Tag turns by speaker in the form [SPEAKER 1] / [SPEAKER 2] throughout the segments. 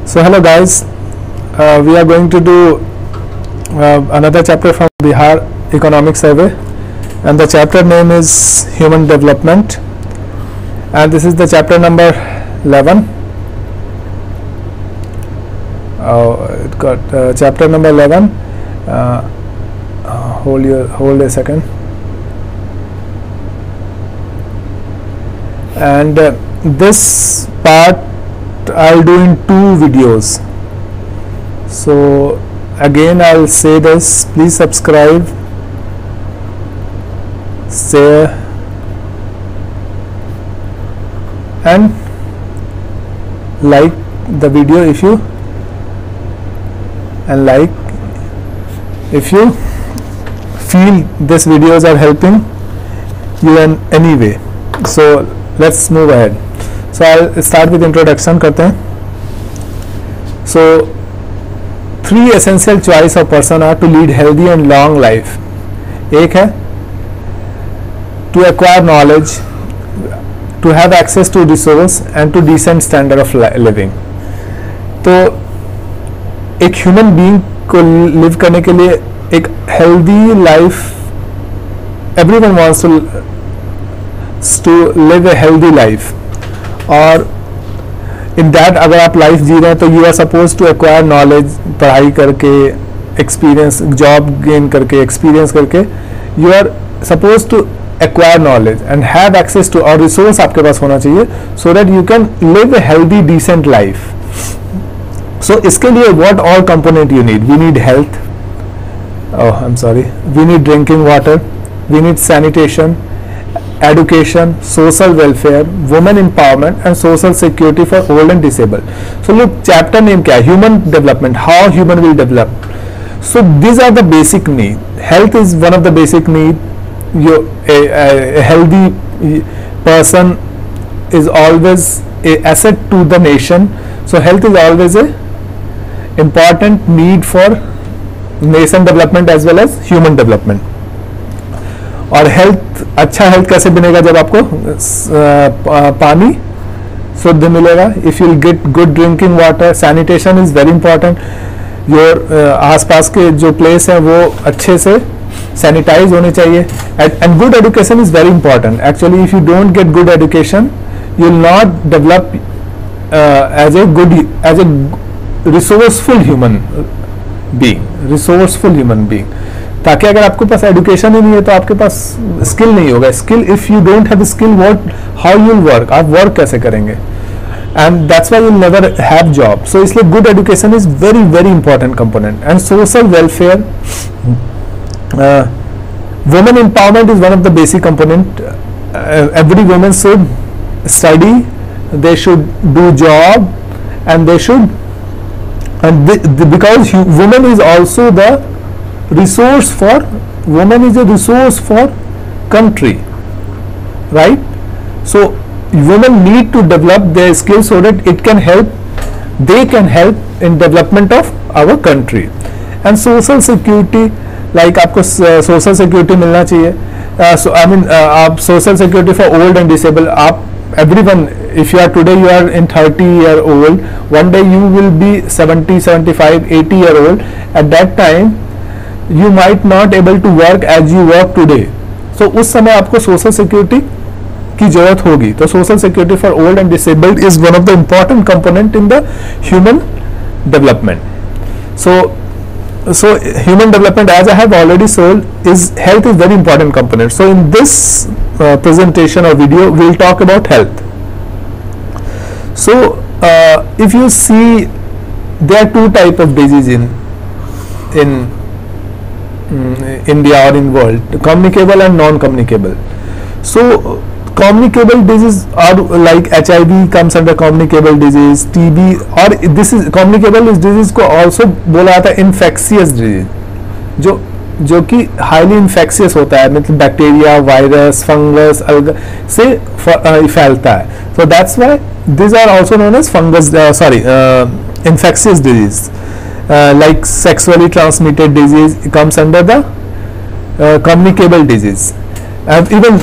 [SPEAKER 1] So hello guys, we are going to do another chapter from Bihar Economic Survey, and the chapter name is Human Development, and this is the chapter number 11. It got chapter number 11. Hold a second. And this part I'll do in 2 videos. So again I'll say this: please subscribe, share, and like the video if you feel these videos are helping you in any way. So let's move ahead. So I'll start with introduction करते हैं. So 3 essential choice of person are to lead healthy and long life. एक है to acquire knowledge, to have access to resource and to decent standard of living. तो एक human being को live करने के लिए एक healthy life, everyone wants to live a healthy life, और इन दैट अगर आप लाइफ जी रहे हैं तो you are suppose to acquire knowledge, पढ़ाई करके, एक्सपीरियंस, जॉब गेन करके, एक्सपीरियंस करके you are suppose to acquire knowledge and have access to, और रिसोर्स आपके पास होना चाहिए so that you can live a healthy decent life. So इसके लिए what all component you need? We need health, I am sorry, we need drinking water, we need sanitation, education, social welfare, women empowerment and social security for old and disabled. So look, chapter name क्या है? Human development, how human will develop. So these are the basic need. Health is one of the basic need. A healthy person is always a asset to the nation. So health is always a important need for nation development as well as human development. और health, अच्छा health कैसे बनेगा? जब आपको पानी शुद्ध मिलेगा. If you get good drinking water, sanitation is very important. Your आसपास के जो प्लेस हैं वो अच्छे से सैनिटाइज होने चाहिए. And good education is very important. Actually if you don't get good education you will not develop as a resourceful human being. ताकि अगर आपके पास एजुकेशन ही नहीं है तो आपके पास स्किल नहीं होगा. Skill, if you don't have skill, what, how you work, आप वर्क कैसे करेंगे? And that's why you never have job. So इसलिए good education is very very important component. And social welfare, women empowerment is one of the basic component. Every women should study, they should do job, and they should, because women is also the resource for, woman is a resource for country, right? So women need to develop their skills so that they can help in development of our country. And social security, like आपको social security मिलना चाहिए. So I mean आप social security for old and disabled, आप everyone, if you are today you are in 30-year-old, one day you will be 70, 75, 80-year-old. At that time you might not able to work as you work today. So उस समय आपको social security की जरूरत होगी. तो social security for old and disabled is one of the important component in the human development. So human development, as I have already told, is health is very important component. So in this presentation or video we will talk about health. So if you see, there are 2 type of disease in India or in world: communicable and non-communicable. So communicable disease are like HIV comes under communicable disease, TB, or this is communicable disease को also बोला जाता है infectious disease, जो कि highly infectious होता है, मतलब bacteria, virus, fungus, अलग से फैलता है. So that's why these are also known as infectious disease. Like sexually transmitted disease comes under the communicable disease. And even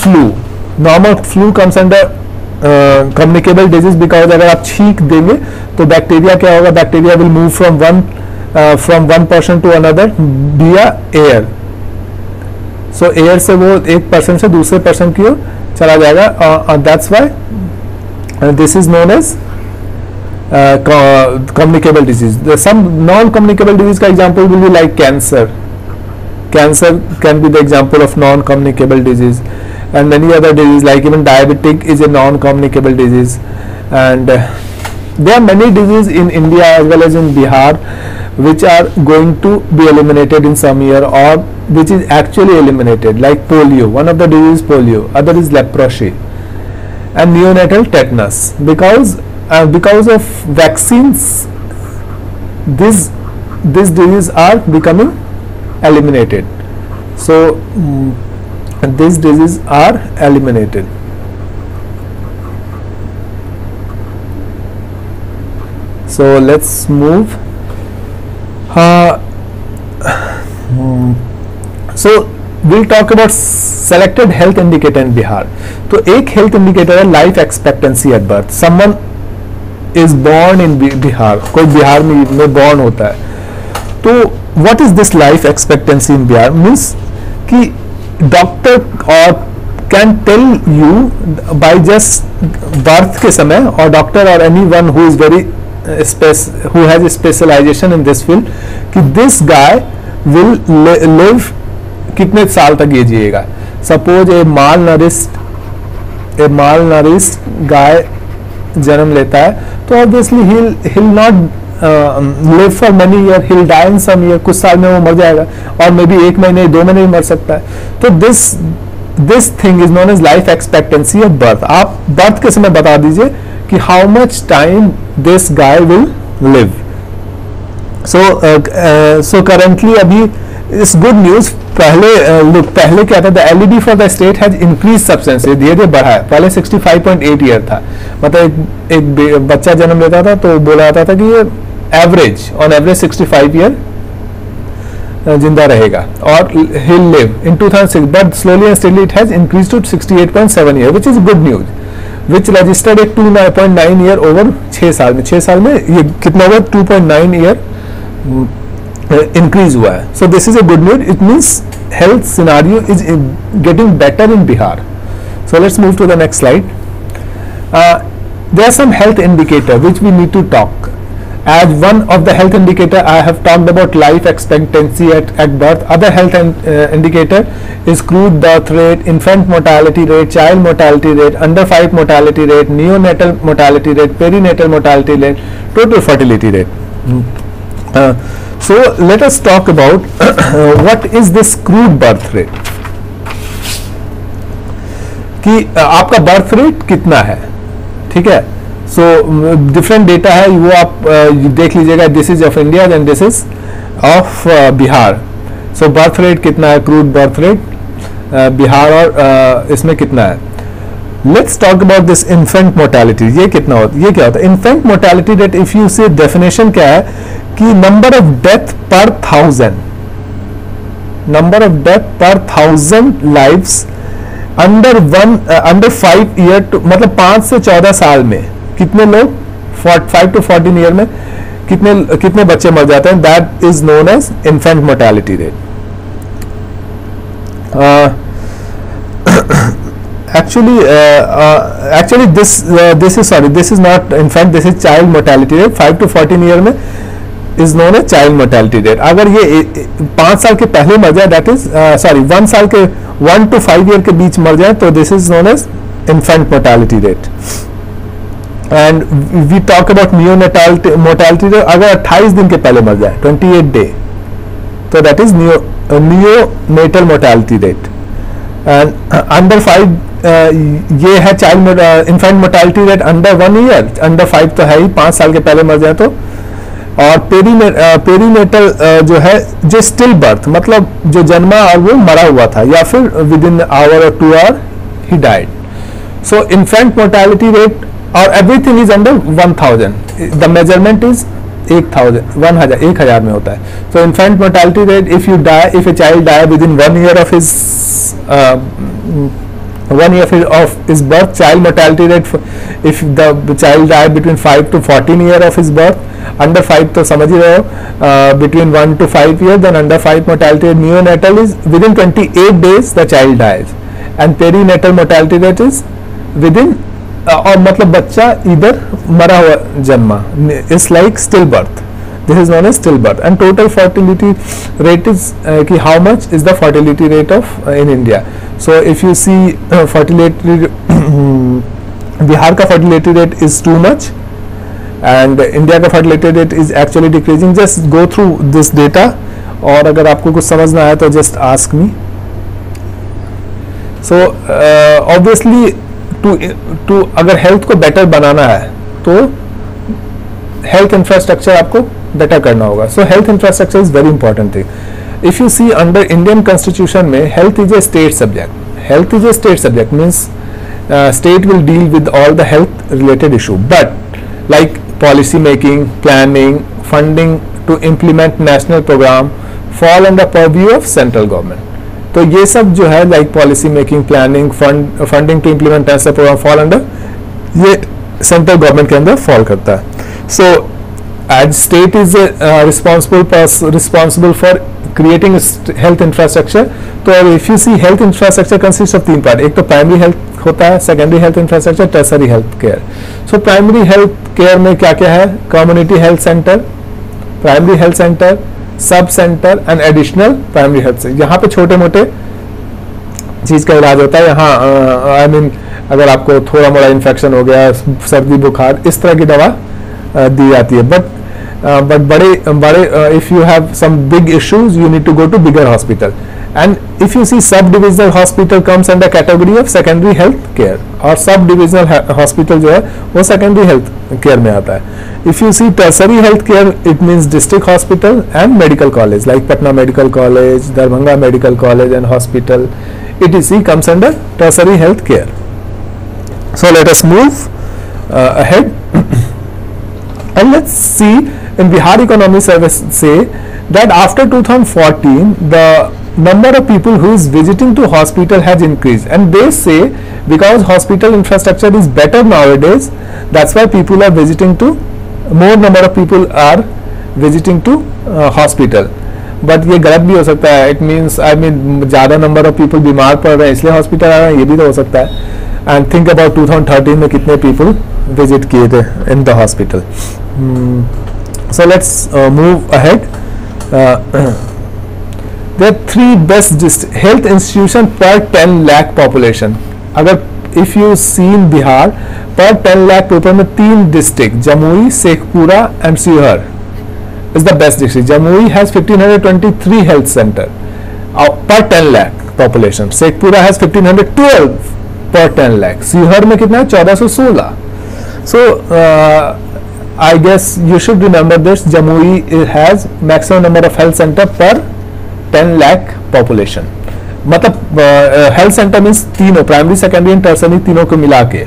[SPEAKER 1] normal flu comes under communicable disease because अगर आप छींक देंगे तो bacteria क्या होगा, bacteria will move from one person to another via air. So air से वो एक पर्सन से दूसरे पर्सन की ओर चला जाएगा। That's why this is known as communicable disease. Some non-communicable disease का example will be like cancer. Cancer can be the example of non-communicable disease, and many other diseases like even diabetic is a non-communicable disease. And there are many diseases in India as well as in Bihar which are going to be eliminated in some year, or which is actually eliminated, like polio. One of the diseases is polio, other is leprosy and neonatal tetanus. Because of vaccines, these diseases are becoming eliminated. So these diseases are eliminated. So let's move. So we'll talk about selected health indicator in Bihar. तो एक health indicator है life expectancy at birth. Someone is born in Bihar, कोई बिहार में born होता है, तो what is this life expectancy in Bihar? Means कि doctor or can tell you by just birth के समय, और doctor or anyone who is very who has a specialization in this field, कि this guy will live कितने साल तक ये जिएगा. Suppose a malnourished guy जन्म लेता है, तो obviously he'll not live for many years, he'll die in some year, कुछ साल में वो मर जाएगा, और मे बी 1 महीने 2 महीने में मर सकता है. तो this thing is known as life expectancy at birth. आप बर्थ के समय बता दीजिए कि how much time this guy will live. So currently अभी इस गुड न्यूज, पहले क्या था, the LED for the state has increase substantially, धीरे धीरे बढ़ा है. पहले 65.8 ईयर था, मतलब एक बच्चा जन्म लेता था तो बोला जाता था कि ये ऑन एवरेज 65 ईयर जिंदा रहेगा, और he'll live in 2006, but slowly and steadily it has increased to 68.7 year, which is good news, which registered a 2.9 year over 6 साल में. 6 साल में ये कितना हुआ, 2.9 ईयर इंक्रीज हुआ है. So this is a good news. It means health scenario is getting better in Bihar. So let's move to the next slide. There are some health indicator which we need to talk. As one of the health indicator, I have talked about life expectancy at birth. Other health indicator is crude birth rate, infant mortality rate, child mortality rate, under 5 mortality rate, neonatal mortality rate, perinatal mortality rate, total fertility rate. So let us talk about what is this crude birth rate. कि आपका birth rate कितना है, ठीक है. So different data है, वो आप देख लीजिएगा. This is of India and this is of Bihar. So birth rate कितना है, क्रूड बर्थ रेट बिहार, और इसमें कितना है. Let's talk about this infant mortality. ये कितना होता है, ये क्या होता है infant mortality rate. If you say definition क्या है कि नंबर ऑफ डेथ पर 1000, नंबर ऑफ डेथ पर 1000 लाइव्स अंडर 5 ईयर, मतलब 5 से 14 साल में कितने लोग 5 to 14 ईयर में कितने बच्चे मर जाते हैं. That is known as infant mortality rate. actually this is not infant, this is child mortality rate. 5 to 14 year में is known as child mortality rate. अगर ये 5 साल के पहले मर जाए, दैट इज 1 to 5 ईयर के बीच मर जाए, तो this is known as infant mortality rate. And we talk about mortality rate. अगर 28 दिन के पहले मर जाए, 28 डे, तो that is neonatal mortality rate. And under 5 ये है child infant mortality rate under 1 year. Under 5 तो है ही, 5 साल के पहले मर जाए तो. और पेरीनेटल जो है, जो स्टिल बर्थ, मतलब जो जन्मा और वो मरा हुआ था, या फिर विद इन आवर और 2 आवर ही died. So infant mortality rate और everything is under 1000. The measurement is 1000 में होता है. So infant mortality rate, if a child die within 1 year of his 1 year of his birth, child mortality rate if the child died between 5 to 14 year of his birth, under 5 तो समझ ही रहे हो, between 1 to 5 year, then under 5 mortality rate neonatal is within 28 days the child dies, and perinatal mortality rate is within और मतलब बच्चा इधर मरा हुआ जन्मा, is like stillbirth. This is known as stillbirth. And total fertility rate is कि how much is the fertility rate of in India. So if you see fertility Bihar का fertility rate is too much and India का fertility rate is actually decreasing. Just go through this data और अगर आपको कुछ समझ ना आए तो just ask me. So obviously to अगर health को better बनाना है तो health infrastructure आपको better करना होगा. So health infrastructure is very important thing. If you see under Indian Constitution में health is a state subject. Health is a state subject means state will deal with all the health related issue. But like policy making, planning, funding to implement national program fall under purview of central government. तो ये सब जो है like policy making, planning, funding to implement national program fall under ये central government के अंदर fall करता है. So as state is responsible for creating health infrastructure. तो if you see health infrastructure consists of 3 part. एक तो primary health होता है, secondary health infrastructure, tertiary health care. So primary health care में क्या क्या है? Community health center, primary health center, sub centre and additional primary health से. यहाँ पे छोटे मोटे चीज़ का इलाज होता है. यहाँ आई मीन अगर आपको थोड़ा मोड़ा इन्फेक्शन हो गया, सर्दी बुखार, इस तरह की दवा दी जाती है. बट बड़े if you have some big issues you need to go to bigger hospital. And if you see sub divisional hospital comes under category of secondary health care, और सब डिविजनल हॉस्पिटल जो है वो secondary health care में आता है. If you see tertiary health care, it means district hospital and medical college like Patna Medical College, Darbhanga Medical College and Hospital, etc. comes under tertiary health care. So let us move ahead and let's see in Bihar Economy Service say that after 2014 the number of people who is visiting to hospital has increased, and they say because hospital infrastructure is better nowadays, that's why people are visiting to more number of people are visiting to hospital. But ये गलत भी हो सकता है. It means I mean ज़्यादा number of people बीमार पड़ रहे हैं इसलिए हॉस्पिटल आ रहे हैं, ये भी तो हो सकता है. And think about 2013 में कितने people visit किए थे in the hospital. So let's move ahead. There are 3 best health institution per 10 lakh population. अगर if you see in Bihar per 10 lakh people में 3 district Jamui, Shekhpura and Sihar is the best district. Jamui has 1523 health center per 10 lakh population. Shekhpura has 1512 per 10 lakh. Sihar में कितना है? 1416. So I guess you should remember this. Jamui has maximum number of health center per 10 lakh population. मतलब health centre means तीनों primary, secondary and tertiary तीनों को मिला के.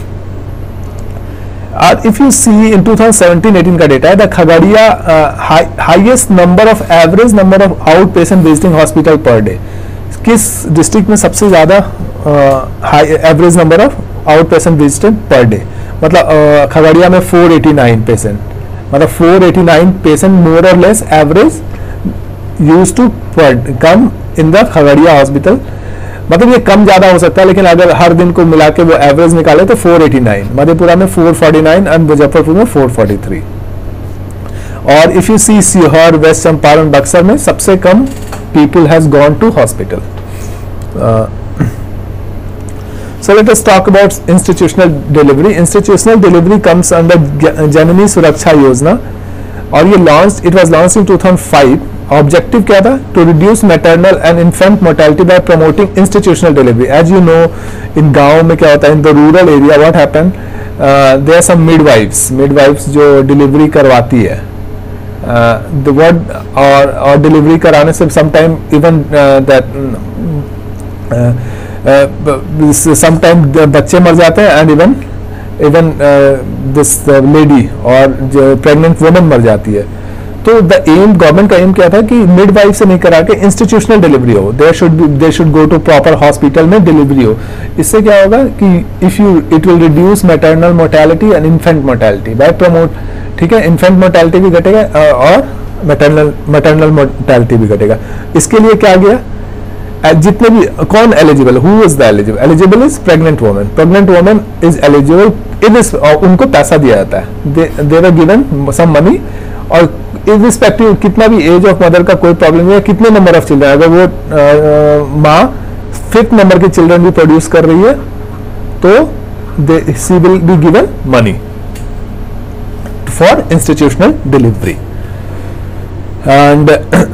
[SPEAKER 1] और इफ यू सी इन 2017-18 का डेटा है the Khagaria highest number of average number of out patient visiting hospital per day. किस डिस्ट्रिक्ट में सबसे ज्यादा average number of out patient visited per day? मतलब खगड़िया में 489 पेशेंट, मतलब 489 patient more or less average use to come in the Khagaria hospital. मतलब ये कम ज्यादा हो सकता है लेकिन अगर हर दिन को मिला के वो एवरेज निकाले तो 489, मधेपुरा में 449 एंड मुजफ्फरपुर में 443. और if you see Sheohar, West Champaran, Buxar में सबसे कम people has gone to hospital. So let us talk about institutional delivery. Institutional delivery comes under Janani Suraksha Yojana और ये it was launched in 2005. Objective क्या था? To reduce maternal and infant mortality by promoting institutional delivery. As you know, in गाँव में क्या होता है? In the rural area, what happened? There are some midwives जो delivery करवाती है. The word और delivery कराने से sometime even that sometime बच्चे मर जाते हैं and even this lady और जो pregnant woman मर जाती है. तो द एम, गवर्नमेंट का एम क्या था कि मिडवाइफ से नहीं करा के इंस्टीट्यूशनल डिलीवरी हो, they should go to proper hospital में डिलीवरी हो. इससे क्या होगा कि it will reduce maternal mortality and infant mortality by promote. ठीक है, इन्फेंट मोर्टेलिटी भी घटेगा और मैटरनल मोर्टेलिटी भी घटेगा. इसके लिए क्या गया, जितने भी कौन eligible, who is the eligible, eligible is pregnant women. Pregnant women is eligible, उनको पैसा दिया जाता है, they were given some money. और इरिस्पेक्टिव कितना भी एज ऑफ मदर का कोई प्रॉब्लम नहीं है, कितने नंबर ऑफ चिल्ड्रन, अगर वो माँ 5th नंबर के चिल्ड्रन भी प्रोड्यूस कर रही है तो she will be given money for institutional delivery. And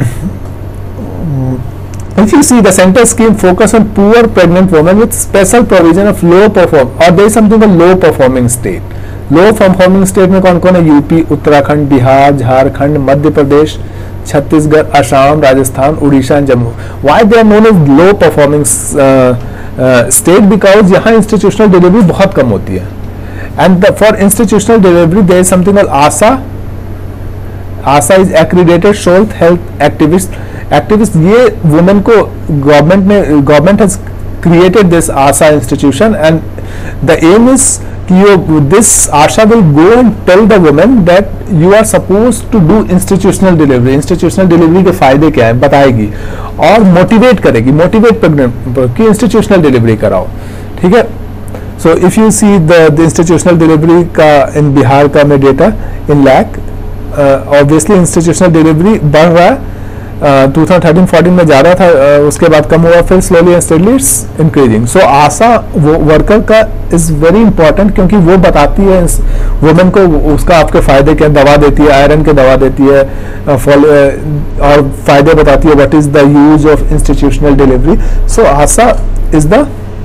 [SPEAKER 1] if you see, the center scheme focus on poor pregnant women with special provision of low perform, or there is something called low performing state. Low performing state में कौन कौन है, UP, Uttarakhand, Bihar, Jharkhand, Madhya Pradesh, Chhattisgarh, Assam, Rajasthan, Orissa and Jammu. Why they are known as low performing state, because यहाँ institutional delivery बहुत कम होती है. And for institutional delivery there is something called ASHA. ASHA is accredited social health activist. ये वुमेन को government has created this ASHA institution, and the aim is this ASHA will go and tell the women that you are supposed to do institutional delivery. institutional delivery के फायदे क्या हैं बताएगी और motivate करेगी, motivate pregnant कि institutional delivery कराओ. ठीक है. So if you see the institutional delivery का इन बिहार का में data in lakh, obviously institutional delivery बढ़ रहा है. 2013-14 में जा रहा था, उसके बाद कम हुआ, फिर slowly and steadily it's increasing. So ASHA वो वर्कर का इज वेरी इंपॉर्टेंट, क्योंकि वो बताती है वुमेन को उसका आपके फायदे क्या, दवा देती है, आयरन के दवा देती है, और फायदे बताती है, what is the use of institutional delivery. So ASHA is the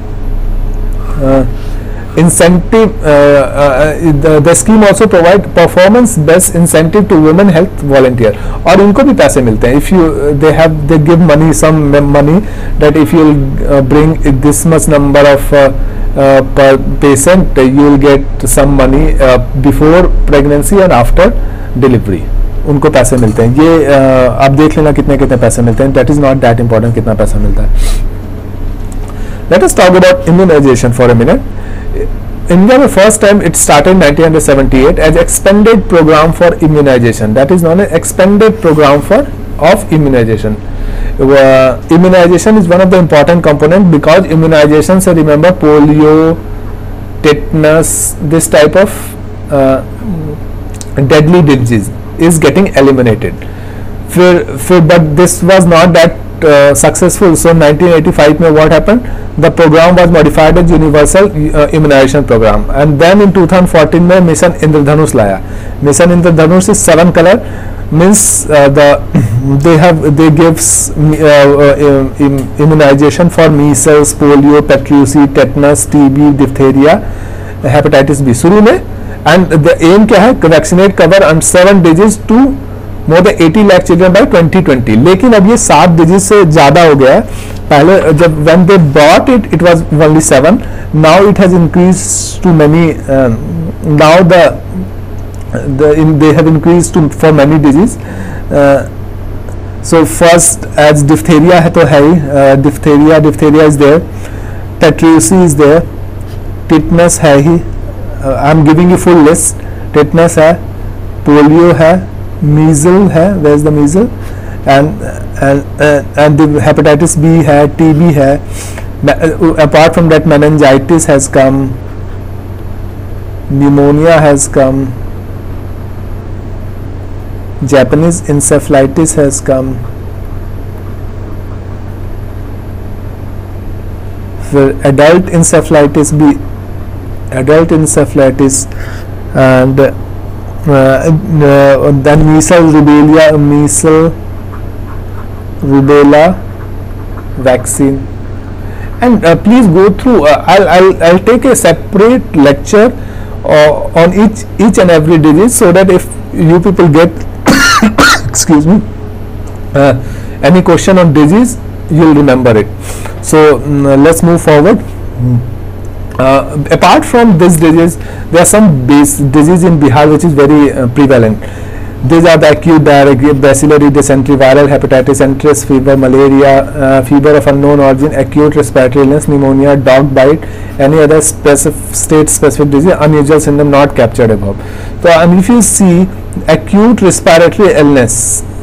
[SPEAKER 1] incentive. The scheme also provide performance based incentive to women health volunteer, और इनको भी पैसे मिलते हैं. If you they give money, some money, that if you bring this much number of per patient, you will get some money before pregnancy and after delivery. उनको पैसे मिलते हैं. ये आप देख लेना कितने कितने पैसे मिलते हैं. That is not that important कितना पैसा मिलता है. Let us talk about immunization for a minute. India the first time it started in 1978 as expanded program for immunization, that is known as expanded program of immunization. Immunization is one of the important component, because immunization, so remember polio, tetanus, this type of deadly disease is getting eliminated. But this was not that successful. So 1985 में what happened, the program was modified as universal immunization program, and then in 2014 में mission Indradhanush लाया. Mission Indradhanush is 7 color, means they gives immunization for measles, polio, pertussis, tetanus, TB, diphtheria, hepatitis B शुरू में. and the aim क्या है, vaccinate cover on 7 diseases to more than 80 lakh children by 2020. लेकिन अब ये 7 disease से ज़्यादा हो गया है. पहले जब when they bought it, it was only 7. Now it has increased to many. Now they have increased to for many disease. So first as diphtheria है तो है ही, diphtheria is there, pertussis is there, tetanus है ही. I am giving you full list. tetanus है, polio है, measles है, where is the measles, and the hepatitis B है, TB है. Apart from that, meningitis has come, pneumonia has come, Japanese encephalitis has come, adult encephalitis B, and then measles, rubella vaccine. And please go through. I'll take a separate lecture on each and every disease, so that if you people get excuse me, any question on disease, you'll remember it. So let's move forward. Apart from this disease, there are some disease in Bihar which is very prevalent. These are the acute diarrhea, bacillary dysentery, viral hepatitis, enteric fever, malaria, fever of unknown origin, acute respiratory illness, pneumonia, dog bite, any other state-specific disease, unusual symptom not captured above. So, and if you see acute respiratory illness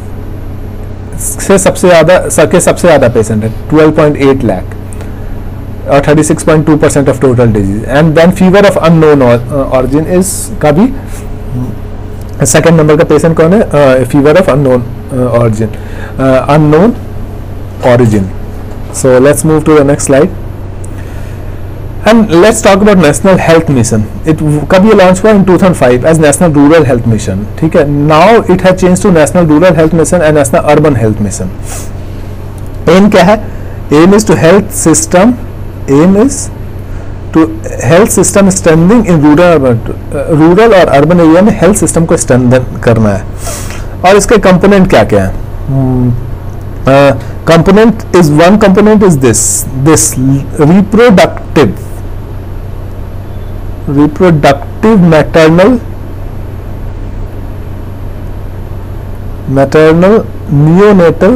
[SPEAKER 1] से सबसे ज़्यादा patient है 12.8 लाख और 36.2% of total disease. And then fever of unknown origin is का भी second number का patient कौन है? Fever of unknown origin. So let's move to the next slide and let's talk about national health mission. कब ये launch हुआ? In 2005 as national rural health mission. ठीक है, now it has change to national rural health mission and national urban health mission. Aim क्या है? M is to health system, aim is to health system strengthening in rural और urban area में health system को strengthen करना है. और इसके component क्या क्या है? Component is one component is this reproductive maternal neonatal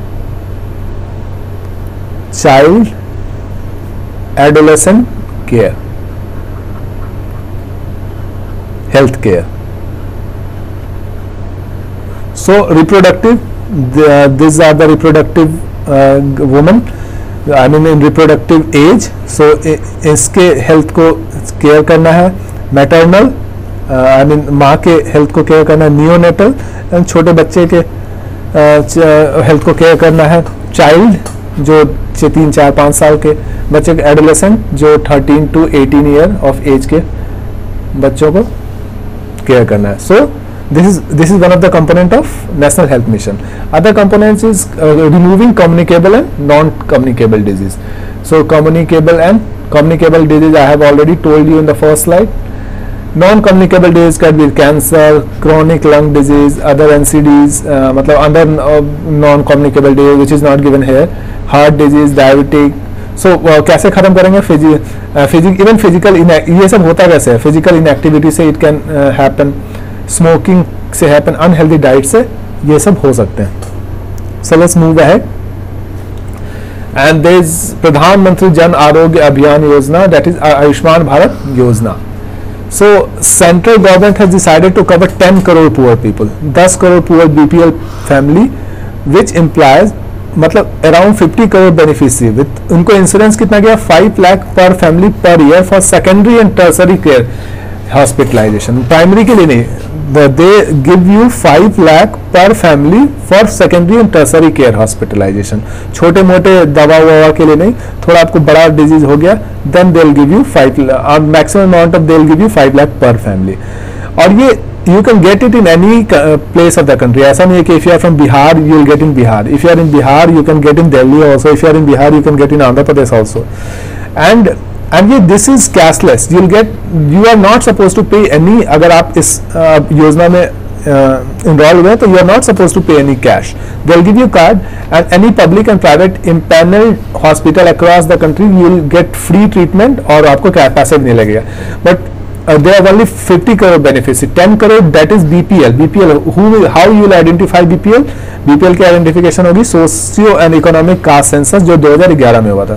[SPEAKER 1] child adolescent care, health care. So reproductive, these are the reproductive women, I mean in reproductive age. So इसके health को केयर करना है. मैटरनल आई मीन माँ के health को care करना है. Neonatal छोटे बच्चे के हेल्थ को केयर करना है. चाइल्ड जो 3, 4, 5 साल के बच्चे के. एडोलेसेंट जो 13 to 18 ईयर ऑफ एज के बच्चों को केयर करना है. सो this is one of the component of national health mission. Other components is removing communicable and non-communicable disease. So communicable and communicable disease I have already told you in the first slide. Non-communicable disease can be cancer, chronic lung disease, other NCDs, मतलब other non-communicable disease which is not given here. Heart disease, diabetic. So कैसे खत्म करेंगे? Even physical ये सब होता कैसे है? Physical inactivity से it can happen. स्मोकिंग से हैपन, अनहेल्दी डाइट से ये सब हो सकते हैं. So let's move ahead. And there is Pradhan Mantri Jan आरोग्य अभियान योजना, that is Ayushman Bharat Yojana. So central government has decided to cover 10 crore poor people, 10 crore poor BPL family, which implies मतलब अराउंड 50 करोड़ बेनिफिशियरी. विद उनको इंश्योरेंस कितना गया? 5 lakh per family per year for secondary and tertiary care hospitalization. Primary के लिए नहीं, they give you 5 lakh per family for secondary and tertiary care hospitalization. छोटे मोटे दवा ववा के लिए नहीं, थोड़ा आपको बड़ा डिजीज हो गया then they'll give you 5 lakh, maximum amount of they'll give you 5 lakh per family. और ये you can get it in any place of the country. ऐसा नहीं है कि if you are from Bihar you will get in Bihar. If you are in Bihar you can get in Delhi also. If you are in Bihar you can get in Andhra Pradesh also. And ये this is cashless. You'll get, you are not supposed to pay any. अगर आप इस योजना में enroll हुए तो you are not supposed to pay any cash. They'll give you card and any public and private impaneled hospital across the country you will get free treatment और आपको पैसा भी नहीं लगेगा. But there are only 50 crore benefits. 10 crore that is BPL. BPL how you will identify BPL? BPL की identification होगी socio and economic caste census जो 2011 में हुआ था.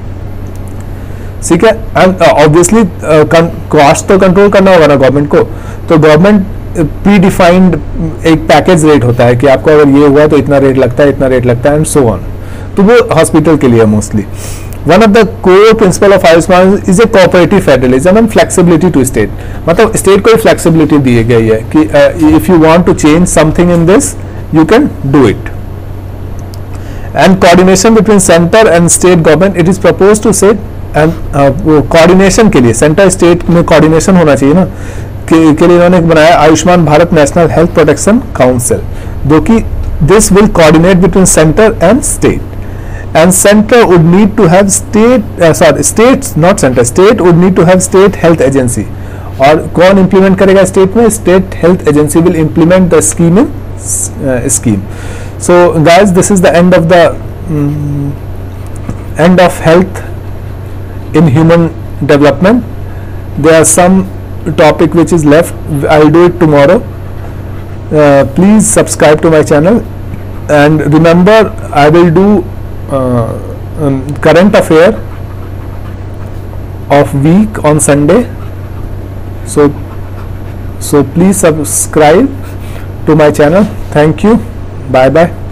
[SPEAKER 1] ठीक है. एंड ऑब्वियसली कॉस्ट तो कंट्रोल करना होगा ना गवर्नमेंट को. तो गवर्नमेंट प्री डिफाइंड एक पैकेज रेट होता है कि आपको अगर ये हुआ तो इतना रेट लगता है, इतना रेट लगता है एंड सो ऑन. तो वो हॉस्पिटल के लिए mostly. One of the core principal of Ayushman is a cooperative federalism and flexibility to state. मतलब स्टेट को ही फ्लेक्सिबिलिटी दी गई है कि if you want to change something in this you can do it. And coordination between centre and state government it is propose to set and coordination के लिए centre state में कोऑर्डिनेशन होना चाहिए ना के लिए इन्होंने बनाया Ayushman Bharat national health protection council, जो कि this will coordinate between centre and state. And centre would need to have state would need to have state health agency. और कौन इंप्लीमेंट करेगा स्टेट में? State health agency will implement the scheme in scheme. So guys, this is the end of health in human development. There are some topic which is left. I'll do it tomorrow. Please subscribe to my channel, and remember I will do current affair of week on Sunday. So please subscribe to my channel. Thank you. Bye bye.